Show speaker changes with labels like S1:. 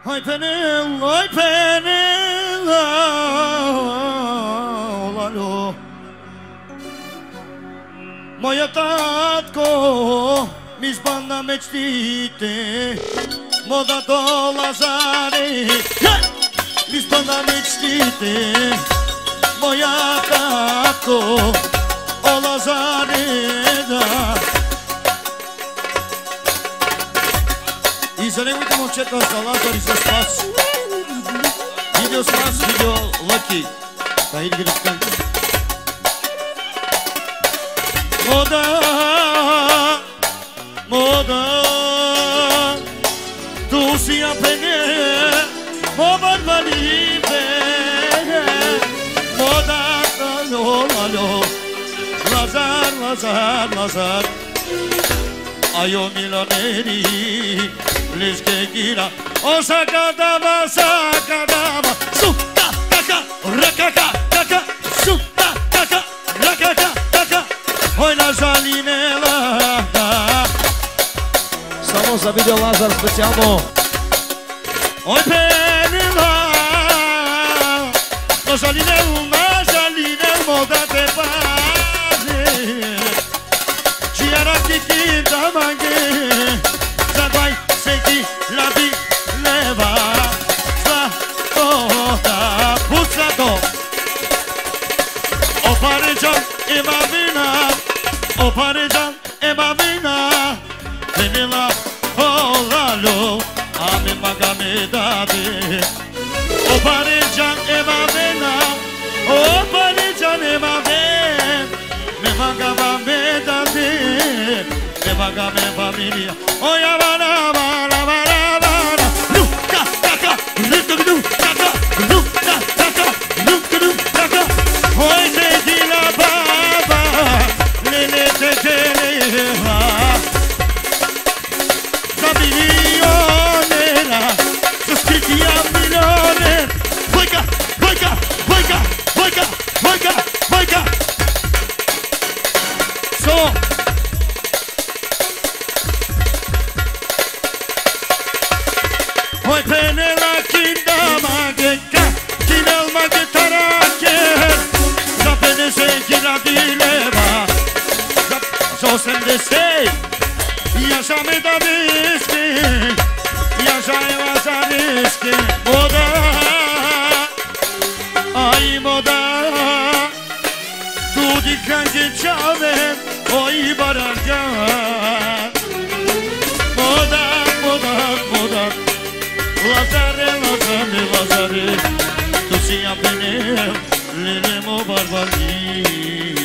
S1: Oj penel, olalo. Moja tatko, mi zbanda mečtite, moda do Lazari. Mi zbanda mečtite, moja tatko, o Lazari, da. И за неговите момчета са Лазар и за Спас. Видео Спас, видео Лъки. Та иди ги да сканка. Мода, мода, tu si apene, moda valive, moda alo, Lazar, Lazar, Lazar. Ayo miloneri, liske gira, o sakadaba, sakadaba, suta, kaka, rakaka, kaka, suta, kaka, rakaka, kaka, oi la jalinela.
S2: Само за видео Лазар специално.
S1: Oi penela, no jalinel, moda te paze. Ciara tiki da mange, zadai seki la di leva, sta toda busato. O parejan e mavina, o parejan e mavina, penela olalo, ame magame dade. O parejan e mavina, o parejan e mavina, me magama me dade. Vaga me família, olha bara bara bara bara, nunca taca, nunca taca, nunca taca, nunca taca, oi te dila baba, lele te televa, sabionera, suscritia milioner, voica, voica, voica, voica, voica, voica, so. Oi penela kinda mageka, kinel magetaraker, za penese kina dileva, za sem de sei, ja já me da viske, ja já ela za viske, moda, ai moda, tu di kange chave, oi baranga, moda, moda, moda. Lazare, Lazare, Lazare, tu si apene, le remo barbali.